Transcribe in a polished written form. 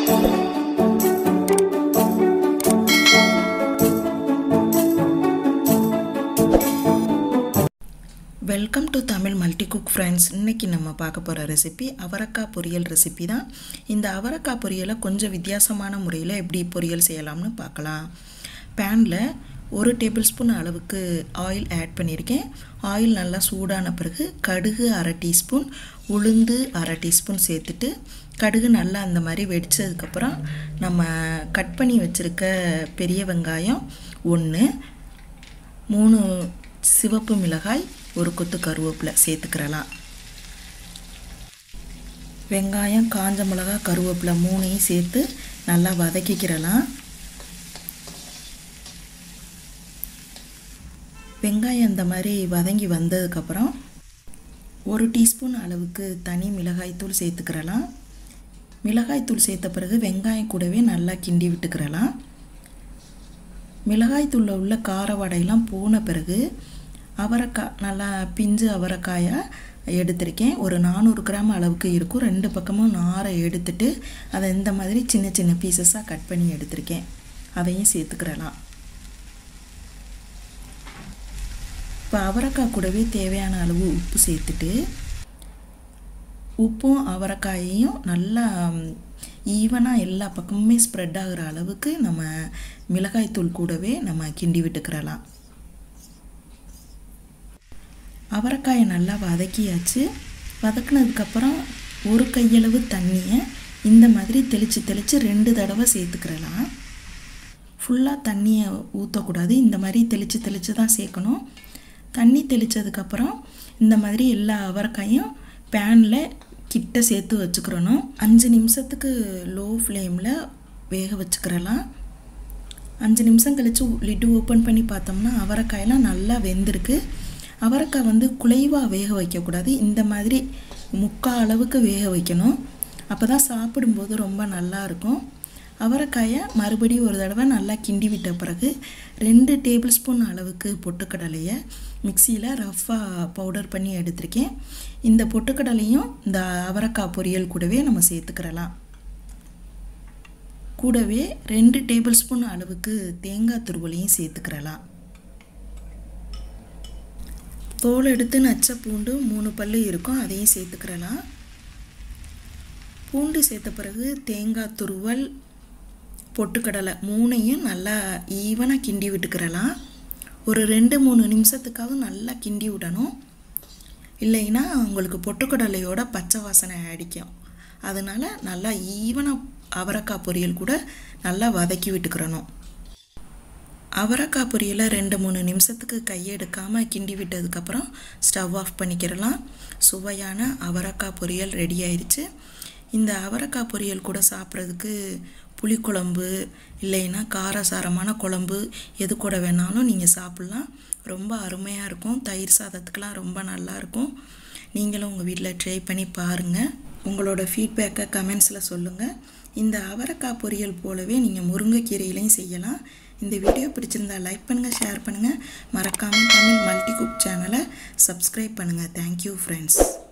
Welcome to Tamil multi cook friends. இன்றைக்கி நம்ம பார்க்க போகிற ரெசிபி அவரைக்காய் பொரியல் ரெசிபி தான். இந்த அவரைக்காய் பொரியலை கொஞ்சம் வித்தியாசமான முறையில் எப்படி பொரியல் செய்யலாம்னு பார்க்கலாம். பேனில் 1 டேபிள் ஸ்பூன் அளவுக்கு ஆயில் ஆட் பண்ணியிருக்கேன். ஆயில் நல்லா சூடான பிறகு கடுகு 1/2 டீஸ்பூன், உளுந்து 1/2 டீஸ்பூன் சேர்த்துட்டு கடுகு நல்லா அந்த மாதிரி வெடித்ததுக்கப்புறம் நம்ம கட் பண்ணி வச்சுருக்க பெரிய வெங்காயம் 1, 3 சிவப்பு மிளகாய், 1 கொத்து கருவேப்பிலை சேர்த்துக்கிறலாம். வெங்காயம், காஞ்ச மிளகாய், கருவேப்பிலை 3ஐயும் சேர்த்து நல்லா வதக்கிக்கிறலாம். வெங்காயம் இந்த மாதிரி வதங்கி வந்ததுக்கப்புறம் 1 டீஸ்பூன் அளவுக்கு தனி மிளகாய்த்தூள் சேர்த்துக்கிறலாம். மிளகாய்த்தூள் சேர்த்த பிறகு வெங்காயம் கூடவே நல்லா கிண்டி விட்டுக்கிறலாம். மிளகாய்த்தூளில் உள்ள கார வடையெல்லாம் போன பிறகு அவரைக்காய் நல்லா பிஞ்சு அவரைக்காயை எடுத்திருக்கேன். ஒரு 400 கிராம் அளவுக்கு இருக்கும். 2 பக்கமும் நாரை எடுத்துட்டு அதை இந்த மாதிரி சின்ன சின்ன பீசஸாக கட் பண்ணி எடுத்திருக்கேன். அதையும் சேர்த்துக்கிறலாம். இப்போ அவரைக்காய் கூடவே தேவையான அளவு உப்பு சேர்த்துட்டு உப்பும் அவரைக்காயையும் நல்லா ஈவனாக எல்லா பக்கமுமே ஸ்ப்ரெட் ஆகிற அளவுக்கு நம்ம மிளகாய்த்தூள் கூடவே நம்ம கிண்டி விட்டுக்கிறலாம். அவரைக்காயை நல்லா வதக்கியாச்சு. வதக்கினதுக்கப்புறம் 1 கையளவு தண்ணியை இந்த மாதிரி தெளித்து 2 தடவை சேர்த்துக்கிறலாம். ஃபுல்லாக தண்ணியை ஊற்றக்கூடாது, இந்த மாதிரி தெளித்து தான் சேர்க்கணும். தண்ணி தெளித்ததுக்கப்புறம் இந்த மாதிரி எல்லா அவரைக்காயும் பேனில் கிட்ட சேர்த்து வச்சுக்கிறணும். 5 நிமிஷத்துக்கு லோ ஃப்ளேமில் வேக வச்சுக்கிறலாம். 5 நிமிஷம் கழித்து லிட்டு ஓப்பன் பண்ணி பார்த்தோம்னா அவரைக்காயெல்லாம் நல்லா வெந்திருக்கு. அவரைக்காய் குலைவாக வேக வைக்கக்கூடாது, இந்த மாதிரி 3/4 அளவுக்கு வேக வைக்கணும். அப்போ தான் சாப்பிடும்போது ரொம்ப நல்லா இருக்கும். அவரைக்காயை மறுபடியும் ஒரு தடவை நல்லா கிண்டி விட்ட பிறகு 2 டேபிள் ஸ்பூன் அளவுக்கு பொட்டுக்கடலையை மிக்சியில் ரஃப்பாக பவுடர் பண்ணி எடுத்திருக்கேன். இந்த பொட்டுக்கடலையும் இந்த அவரைக்காய் பொரியல் கூடவே நம்ம சேர்த்துக்கிறலாம். கூடவே 2 டேபிள் ஸ்பூன் அளவுக்கு தேங்காய் துருவலையும் சேர்த்துக்கிறலாம். தோல் எடுத்து நச்ச பூண்டு 3 பல்லு இருக்கும், அதையும் சேர்த்துக்கிறலாம். பூண்டு சேர்த்த பிறகு தேங்காய் துருவல், பொட்டுக்கடலை 3ஐயும் நல்லா ஈவனாக கிண்டி விட்டுக்கிறலாம். ஒரு 2-3 நிமிஷத்துக்காவது நல்லா கிண்டி விடணும், இல்லைன்னா உங்களுக்கு பொட்டுக்கடலையோட பச்சை வாசனை அடிக்கும். அதனால் நல்லா ஈவனாக அவரைக்காய் பொரியல் கூட நல்லா வதக்கி விட்டுக்கிறணும். அவரைக்காய் பொரியலை 2-3 நிமிஷத்துக்கு கையெடுக்காமல் கிண்டி விட்டதுக்கப்புறம் ஸ்டவ் ஆஃப் பண்ணிக்கிறலாம். சுவையான அவரைக்காய் பொரியல் ரெடி ஆயிடுச்சு. இந்த அவரைக்காய் பொரியல் கூட சாப்பிட்றதுக்கு புளிக்குழம்பு இல்லைன்னா காரசாரமான குழம்பு எது கூட வேணாலும் நீங்கள் சாப்பிட்லாம். ரொம்ப அருமையாக இருக்கும். தயிர் சாதத்துக்கெலாம் ரொம்ப நல்லாயிருக்கும். நீங்களும் உங்கள் வீட்டில் ட்ரை பண்ணி பாருங்கள். உங்களோட ஃபீட்பேக்கை கமெண்ட்ஸில் சொல்லுங்கள். இந்த அவரைக்காய் பொரியல் போலவே நீங்கள் முருங்கைக்கீரையிலையும் செய்யலாம். இந்த வீடியோ பிடிச்சிருந்தால் லைக் பண்ணுங்கள், ஷேர் பண்ணுங்கள். மறக்காமல் தமிழ் மல்டி குக் சேனலை சப்ஸ்கிரைப் பண்ணுங்கள். Thank you friends.